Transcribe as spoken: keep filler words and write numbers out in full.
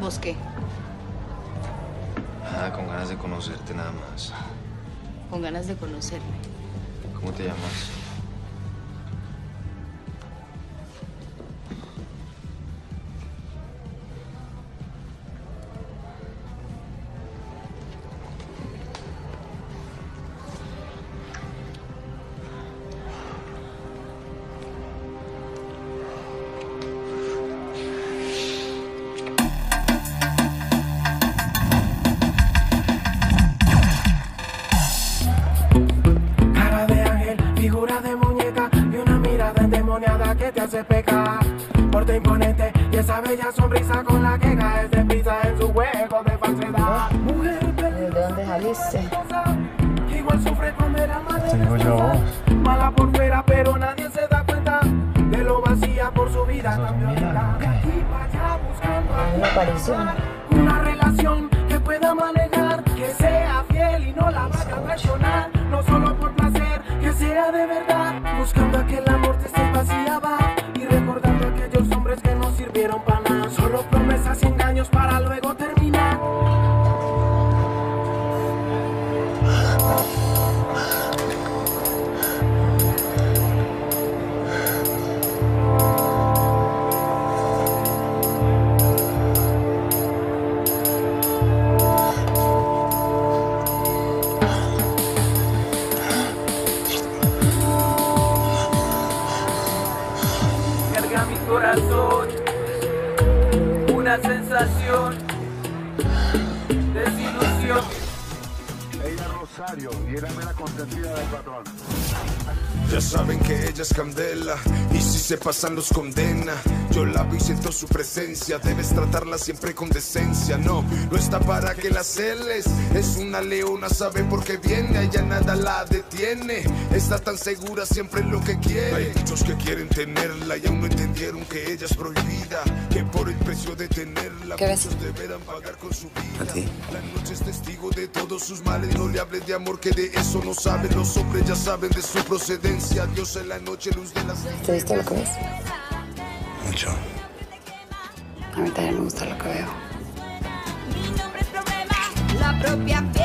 ¿Vos qué? Nada, con ganas de conocerte nada más. Con ganas de conocerme. ¿Cómo te llamas? Que te hace pecar, porte imponente y esa bella sonrisa con la que caes de prisa en su juego de falsedad. Mujer ¿De dónde saliste? que igual sufre cuando era madre. Tengo yo. Mala por fuera, pero nadie se da cuenta de lo vacía por su vida. Cambió de la de aquí para allá buscando Una aparición. una relación que pueda manejar, que sea fiel y no la vaya a traicionar. No solo por placer, que sea de verdad, buscando aquel amor que se vaciaba y recordando a aquellos hombres que no sirvieron para nada. Solo promesas y engaños para luego terminar. Mi corazón, una sensación, desilusión. Ella Rosario y era mera consentida del patrón. Ya saben que ella es candela y si se pasan los condena. Yo la vi y siento su presencia, debes tratarla siempre con decencia. No, no está para que la celes, es una leona, sabe por qué viene, a ella nada la detiene. Está tan segura siempre en lo que quiere. Hay muchos que quieren tenerla y aún no entendieron que ella es prohibida, que por el precio de tenerla muchos deberán pagar con su vida. ¿A ti? La noche es testigo de todos sus males, no le hables de amor que de eso no saben. Los hombres ya saben de su procedencia. Dios en la noche, luz de las... ¿Te viste lo que ves? Mucho. A mí también me gusta lo que veo. Mi nombre es problema, la propia piel.